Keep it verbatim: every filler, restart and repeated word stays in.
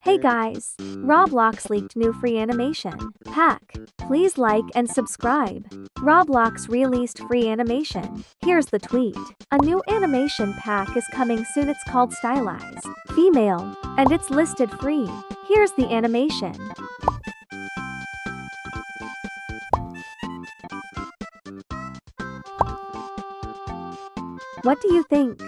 Hey guys, Roblox leaked new free animation pack. Please like and subscribe. Roblox released free animation. Here's the tweet. A new animation pack is coming soon. It's called Stylize Female, and it's listed free. Here's the animation. What do you think?